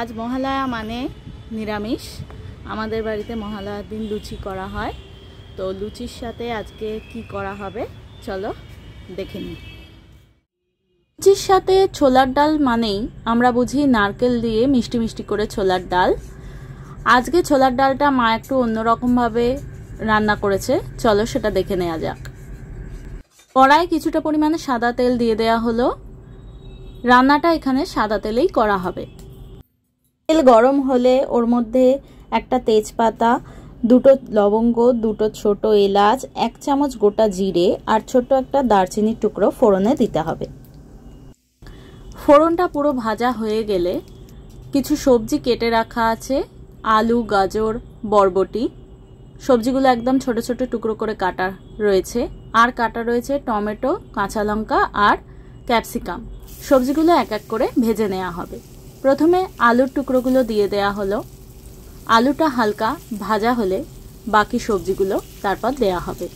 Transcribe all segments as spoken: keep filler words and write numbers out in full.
আজ মহালয়া মানে নিরামিষ। আমাদের বাড়িতে মহালয়ার দিন লুচি করা হয়। তো লুচির সাথে আজকে কি করা হবে চলো দেখে নিই। লুচির সাথে ছোলার ডাল মানেই আমরা বুঝি নারকেল দিয়ে মিষ্টি মিষ্টি করে ছোলার ডাল। আজকে ছোলার ডালটা মা একটু অন্যরকমভাবে রান্না করেছে, চলো সেটা দেখে নেওয়া যাক। কড়াই কিছুটা পরিমাণে সাদা তেল দিয়ে দেওয়া হলো। রান্নাটা এখানে সাদা তেলেই করা হবে। তেল গরম হলে ওর মধ্যে একটা তেজপাতা, দুটো লবঙ্গ, দুটো ছোট এলাচ, এক চামচ গোটা জিরে আর ছোট একটা দারচিনির টুকরো ফোড়নে দিতে হবে। ফোড়নটা পুরো ভাজা হয়ে গেলে কিছু সবজি কেটে রাখা আছে, আলু, গাজর, বরবটি। সবজিগুলো একদম ছোট ছোট টুকরো করে কাটা রয়েছে, আর কাটা রয়েছে টমেটো, কাঁচা লঙ্কা আর ক্যাপসিকাম। সবজিগুলো এক এক করে ভেজে নেওয়া হবে। প্রথমে আলুর টুকরোগুলো দিয়ে দেয়া হলো। আলুটা হালকা ভাজা হলে বাকি সবজিগুলো তারপর দেয়া হবে।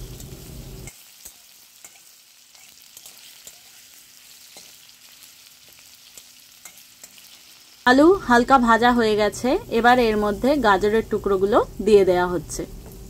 আলু হালকা ভাজা হয়ে গেছে, এবার এর মধ্যে গাজরের টুকরোগুলো দিয়ে দেয়া হচ্ছে।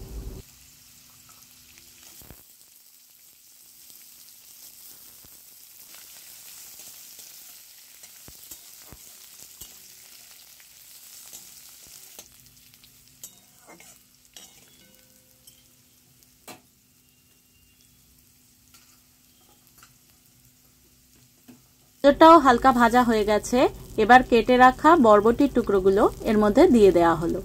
গাজরটাও হালকা ভাজা হয়ে গেছে, এবার কেটে রাখা বরবটির টুকরোগুলো এর মধ্যে দিয়ে দেওয়া হলো।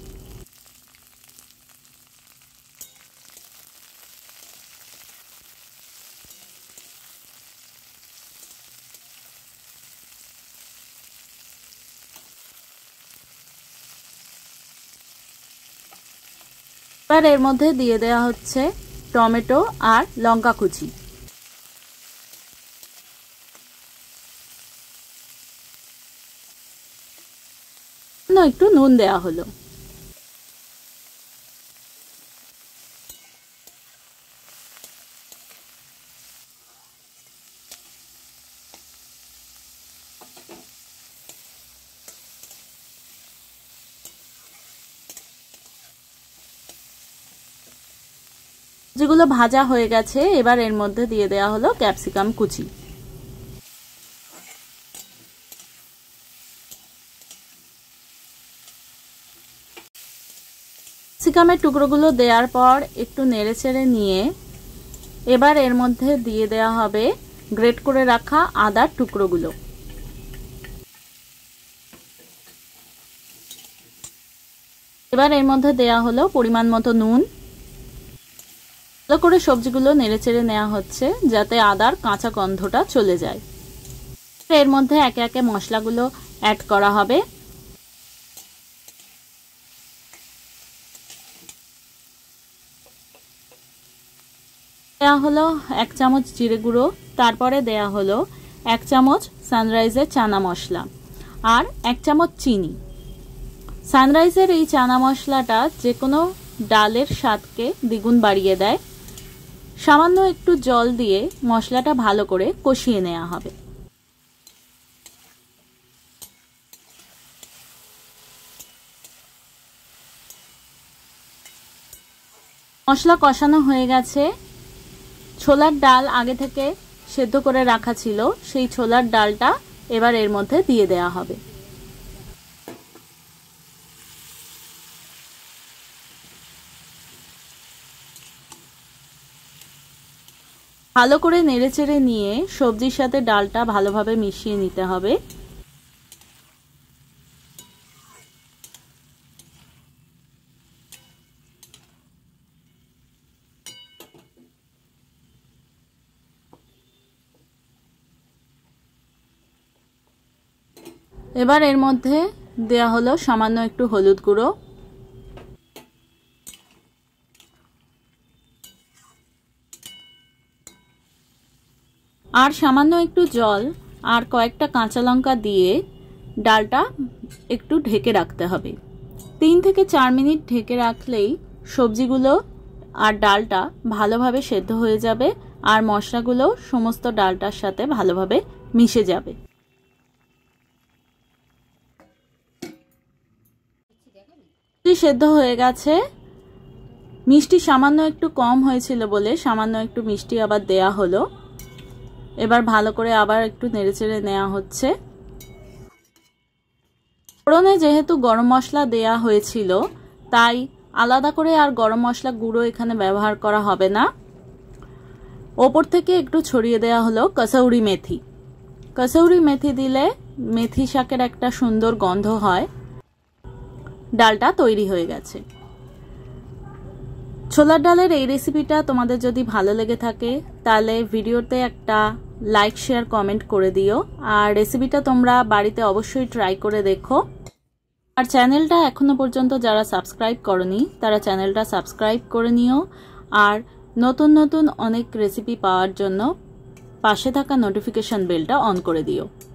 এবার এর মধ্যে দিয়ে দেওয়া হচ্ছে টমেটো আর লঙ্কা কুচি। একটু নুন দেওয়া হলো। যেগুলো ভাজা হয়ে গেছে, এবার এর মধ্যে দিয়ে দেওয়া হলো ক্যাপসিকাম কুচি। ক্যাপসিকামের টুকরোগুলো দেওয়ার পর একটু নেড়েচেড়ে নিয়ে এবার এর মধ্যে দিয়ে দেওয়া হবে গ্রেট করে রাখা আদার টুকরোগুলো। এবার এর মধ্যে দেওয়া হলো পরিমাণ মতো নুন। ভালো করে সবজিগুলো নেড়েচেড়ে নেওয়া হচ্ছে যাতে আদার কাঁচা গন্ধটা চলে যায়। এর মধ্যে একে একে মশলাগুলো অ্যাড করা হবে। দেওয়া হলো এক চামচ জিরে গুঁড়ো, তারপরে দেয়া হলো এক চামচ সানরাইজের চানা মশলা আর এক চামচ চিনি। সানরাইজের এই চানা মশলাটা যে কোনো ডালের স্বাদকে দ্বিগুণ বাড়িয়ে দেয়। সামান্য একটু জল দিয়ে মশলাটা ভালো করে কষিয়ে নেওয়া হবে। মশলা কষানো হয়ে গেছে। ছোলার ডাল আগে থেকে সেদ্ধ করে রাখা ছিল, সেই ছোলার ডালটা এবার এর মধ্যে দিয়ে দেওয়া হবে। ভালো করে নেড়েচেড়ে নিয়ে সবজির সাথে ডালটা ভালোভাবে মিশিয়ে নিতে হবে। এবার এর মধ্যে দেয়া হলো সামান্য একটু হলুদ গুঁড়ো, আর সামান্য একটু জল আর কয়েকটা কাঁচা লঙ্কা দিয়ে ডালটা একটু ঢেকে রাখতে হবে। তিন থেকে চার মিনিট ঢেকে রাখলেই সবজিগুলো আর ডালটা ভালোভাবে সেদ্ধ হয়ে যাবে আর মশলাগুলো সমস্ত ডালটার সাথে ভালোভাবে মিশে যাবে। লুচি সেদ্ধ হয়ে গেছে। মিষ্টি সামান্য একটু কম হয়েছিল বলে সামান্য একটু মিষ্টি আবার দেয়া হলো। এবার ভালো করে আবার একটু নেড়েচেড়ে নেওয়া হচ্ছে। ফোড়নে যেহেতু গরম মশলা দেয়া হয়েছিল তাই আলাদা করে আর গরম মশলা গুঁড়ো এখানে ব্যবহার করা হবে না। ওপর থেকে একটু ছড়িয়ে দেওয়া হলো কসৌরি মেথি। কসৌরি মেথি দিলে মেথি শাকের একটা সুন্দর গন্ধ হয়। ডালটা তৈরি হয়ে গেছে। ছোলার ডালের এই রেসিপিটা তোমাদের যদি ভালো লেগে থাকে তাহলে ভিডিওতে একটা লাইক শেয়ার কমেন্ট করে দিও। আর রেসিপিটা তোমরা বাড়িতে অবশ্যই ট্রাই করে দেখো। আর চ্যানেলটা এখনো পর্যন্ত যারা সাবস্ক্রাইব করনি তারা চ্যানেলটা সাবস্ক্রাইব করে নিও। আর নতুন নতুন অনেক রেসিপি পাওয়ার জন্য পাশে থাকা নোটিফিকেশন বেলটা অন করে দিও।